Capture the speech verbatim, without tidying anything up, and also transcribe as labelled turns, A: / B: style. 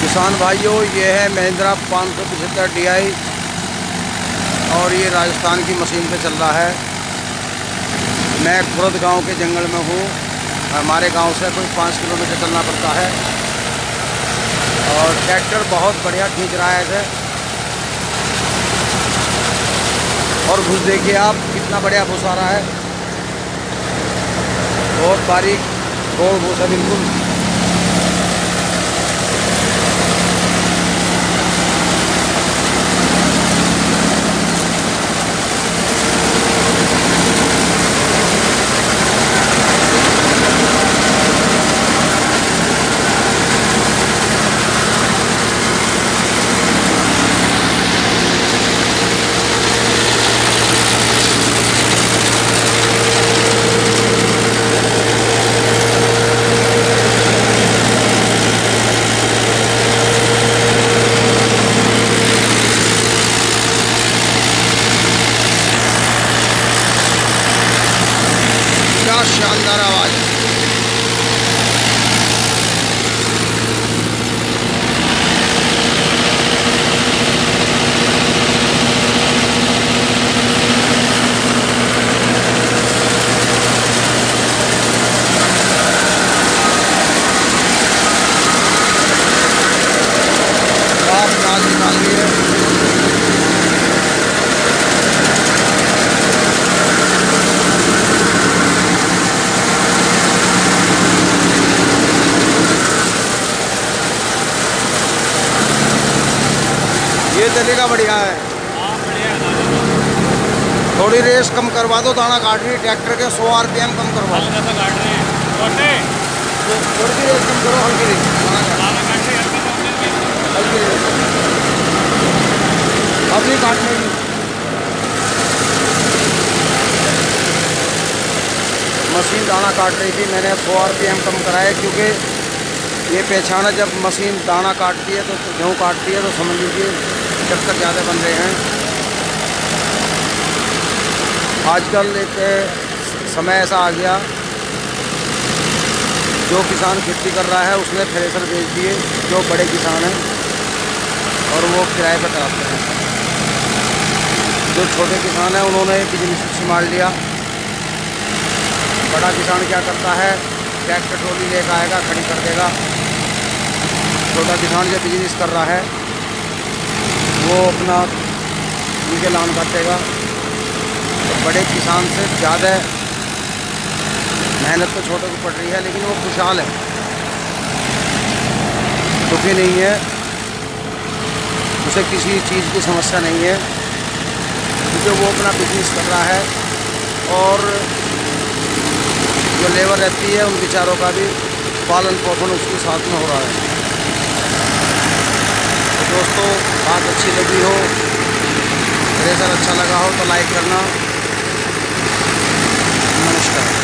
A: किसान भाइयों, ये है महिंद्रा पाँच सौ पचहत्तर डी आई और ये राजस्थान की मशीन पे चल रहा है। मैं खुरद गांव के जंगल में हूँ। हमारे गांव से कोई पाँच किलोमीटर चलना पड़ता है और ट्रैक्टर बहुत बढ़िया खींच रहा है इसे। और भूस देखिए आप, कितना बढ़िया भूस आ रहा है, बहुत बारीक गोल भूस है बिल्कुल। क्या शानदार आवाज़ है। आप नाच निकाल लिए। ये चलेगा बढ़िया है। थोड़ी रेस कम करवा दो, दाना काट रही ट्रैक्टर के, सौ आर पी एम कम करवा दो। थोड़ी सी रेस कम करो, हल्की रेस, हल्की रेस अभी काटने की। मशीन दाना काट रही थी, मैंने सौ आर पी एम कम कराया क्योंकि ये पहचाना, जब मशीन दाना काटती है तो गेहूँ काटती है तो समझ लीजिए चक्कर ज़्यादा बन रहे हैं। आजकल एक समय ऐसा आ गया, जो किसान खेती कर रहा है उसने थ्रेसर बेच दिए, जो बड़े किसान हैं, और वो किराए पर कराते हैं। जो छोटे किसान हैं उन्होंने बिजनेस संभाल लिया। बड़ा किसान क्या करता है, ट्रैक्टर ट्रॉली लेकर आएगा, खड़ी कर देगा। छोटा किसान जो बिजनेस कर रहा है वो अपना उनके लान काटेगा। तो बड़े किसान से ज़्यादा मेहनत तो छोटे को पड़ रही है, लेकिन वो खुशहाल है, दुखी नहीं है, उसे किसी चीज़ की समस्या नहीं है, क्योंकि वो अपना बिजनेस कर रहा है। और जो लेबर रहती है उन बेचारों का भी पालन पोषण उसके साथ में हो रहा है। तो दोस्तों, बात अच्छी लगी हो, थ्रेसर अच्छा लगा हो तो लाइक करना। नमस्कार।